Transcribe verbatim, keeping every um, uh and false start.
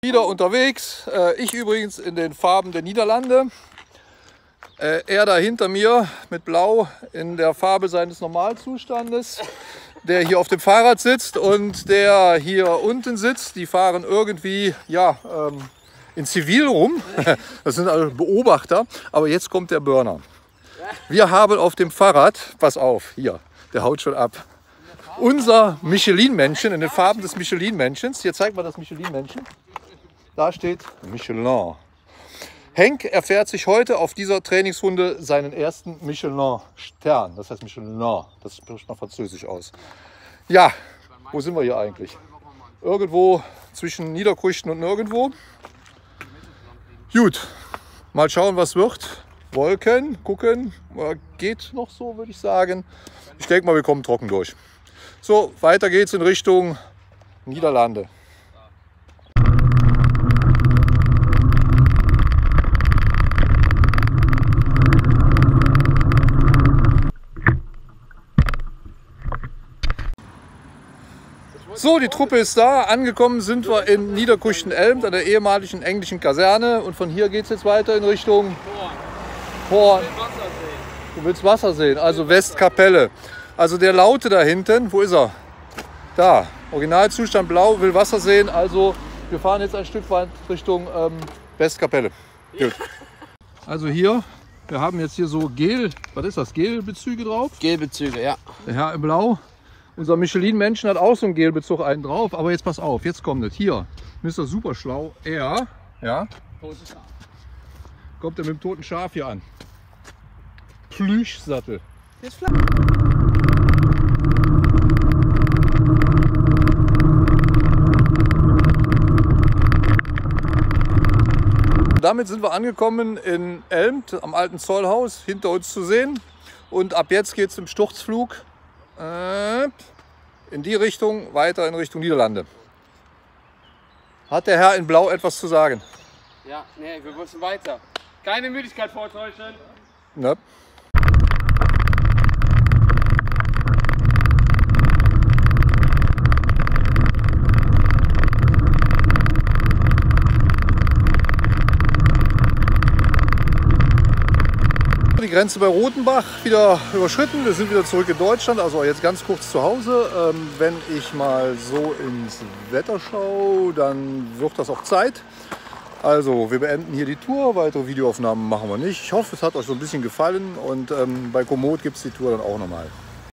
wieder unterwegs. Ich übrigens in den Farben der Niederlande. Er da hinter mir mit Blau in der Farbe seines Normalzustandes. Der hier auf dem Fahrrad sitzt und der hier unten sitzt. Die fahren irgendwie ja, ähm, in Zivil rum. Das sind also Beobachter. Aber jetzt kommt der Burner. Wir haben auf dem Fahrrad, pass auf, hier, der haut schon ab. Unser Michelin-Männchen in den Farben des Michelin-Männchens. Hier zeigt man das Michelin-Männchen. Da steht Michelin. Henk erfährt sich heute auf dieser Trainingsrunde seinen ersten Michelin-Stern. Das heißt Michelin, das spricht man französisch aus. Ja, wo sind wir hier eigentlich? Irgendwo zwischen Niederkrüchten und nirgendwo. Gut, mal schauen, was wird. Wolken, gucken, geht noch so, würde ich sagen. Ich denke mal, wir kommen trocken durch. So, weiter geht's in Richtung Niederlande. So, die Truppe ist da. Angekommen sind wir in Niederkrüchten-Elmt an der ehemaligen englischen Kaserne. Und von hier geht es jetzt weiter in Richtung Horn. Du willst Wasser sehen, also Westkapelle. Also der Laute da hinten, wo ist er? Da, Originalzustand blau, will Wasser sehen. Also wir fahren jetzt ein Stück weit Richtung ähm, Westkapelle. Gut. Also hier, wir haben jetzt hier so Gel, was ist das, Gelbezüge drauf? Gelbezüge, ja. Der Herr in Blau. Unser Michelin-Männchen hat auch so einen Gelbezug einen drauf. Aber jetzt pass auf, jetzt kommt es. Hier, Mister Superschlau, er, ja, kommt er mit dem toten Schaf hier an. Plüschsattel. Damit sind wir angekommen in Elmt, am alten Zollhaus, hinter uns zu sehen. Und ab jetzt geht es im Sturzflug äh, in die Richtung, weiter in Richtung Niederlande. Hat der Herr in Blau etwas zu sagen? Ja, nee, wir müssen weiter. Keine Müdigkeit vortäuschen. Ne? Die Grenze bei Rotenbach wieder überschritten. Wir sind wieder zurück in Deutschland, also jetzt ganz kurz zu Hause. Ähm, wenn ich mal so ins Wetter schaue, dann wird das auch Zeit. Also wir beenden hier die Tour, weitere Videoaufnahmen machen wir nicht. Ich hoffe, es hat euch so ein bisschen gefallen und ähm, bei Komoot gibt es die Tour dann auch nochmal.